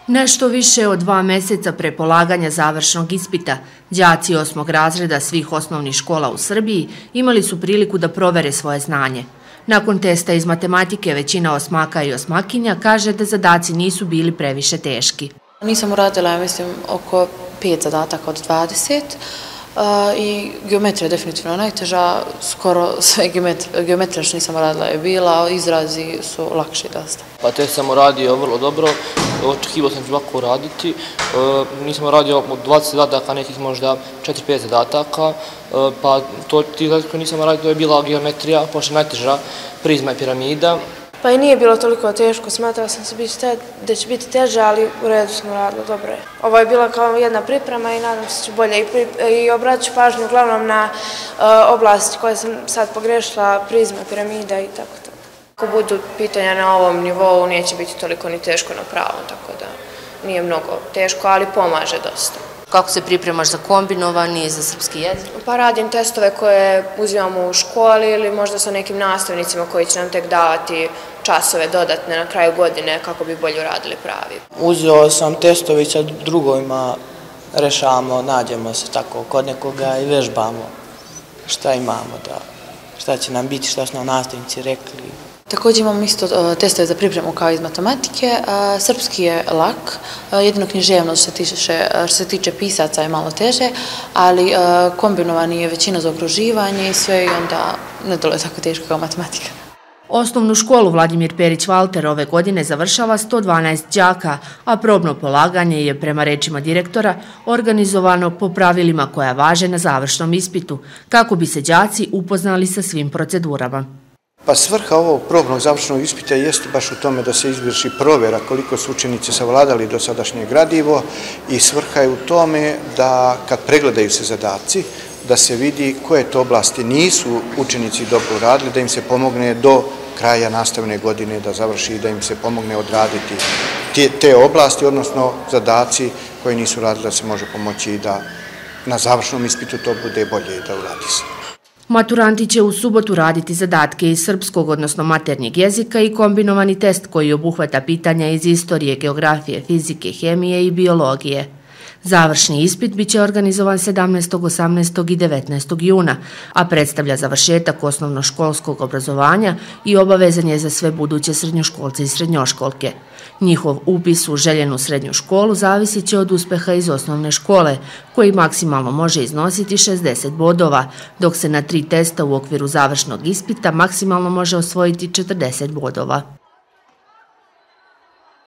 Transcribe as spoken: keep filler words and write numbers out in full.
Nešto više od dva meseca pre polaganja završnog ispita, đaci osmog razreda svih osnovnih škola u Srbiji imali su priliku da provere svoje znanje. Nakon testa iz matematike većina osmaka i osmakinja kaže da zadaci nisu bili previše teški. Nisam uradila, ja mislim, oko pet zadataka od dvadeset i geometrija je definitivno najteža, skoro sve geometrija što nisam uradila je bila, izrazi su lakši dosta. Pa test sam uradio vrlo dobro, očekivao sam ću lako uraditi, nisam uradio od dvadeset zadataka, nekih možda četiri pet zadataka, pa ti zadataka koje nisam uradio to je bila geometrija, pošto je najteža, prizma i piramida. Pa i nije bilo toliko teško, smatrala sam se da će biti teže, ali u redu sam uradila, dobro je. Ovo je bila kao jedna priprema i nadam se ću bolje i obratit ću pažnju uglavnom na oblasti koje sam sad pogrešila, prizma, piramida i tako to. Ako budu pitanja na ovom nivou, neće biti toliko ni teško na pravom, tako da nije mnogo teško, ali pomaže dosta. Kako se pripremaš za kombinovani, za srpski jezik? Pa radim testove koje uzimamo u školi ili možda sa nekim nastavnicima koji će nam tek davati časove dodatne na kraju godine kako bi bolje uradili pravi. Uzeo sam testove i sa drugovima rešavamo, nađemo se tako kod nekoga i vežbamo šta imamo, šta će nam biti, šta su nam nastavnici rekli. Također imamo isto testove za pripremu kao iz matematike. Srpski je lak, jedino književnost što se tiče pisaca je malo teže, ali kombinovani je većina za okruživanje i sve i onda ne dole tako teško kao matematika. Osnovnu školu Vladimir Perić Valter ove godine završava sto dvanaest đaka, a probno polaganje je, prema rečima direktora, organizovano po pravilima koja važe na završnom ispitu, kako bi se đaci upoznali sa svim procedurama. Pa svrha ovog probnog završnog ispita jeste baš u tome da se izvrši provjera koliko su učenici savladali dosadašnje gradivo i svrha je u tome da kad pregledaju se zadaci, da se vidi koje to oblasti nisu učenici dobro uradili, da im se pomogne do kraja nastavne godine da završi i da im se pomogne odraditi te oblasti, odnosno zadaci koje nisu radili, da se može pomoći i da na završnom ispitu to bude bolje i da uradi se. Maturanti će u subotu raditi zadatke iz srpskog, odnosno maternjeg jezika i kombinovani test koji obuhvata pitanja iz istorije, geografije, fizike, hemije i biologije. Završni ispit biće organizovan sedamnaestog, osamnaestog i devetnaestog juna, a predstavlja završetak osnovnoškolskog obrazovanja i obavezan je za sve buduće srednjoškolce i srednjoškolke. Njihov upis u željenu srednju školu zavisit će od uspeha iz osnovne škole, koji maksimalno može iznositi šezdeset bodova, dok se na tri testa u okviru završnog ispita maksimalno može osvojiti četrdeset bodova.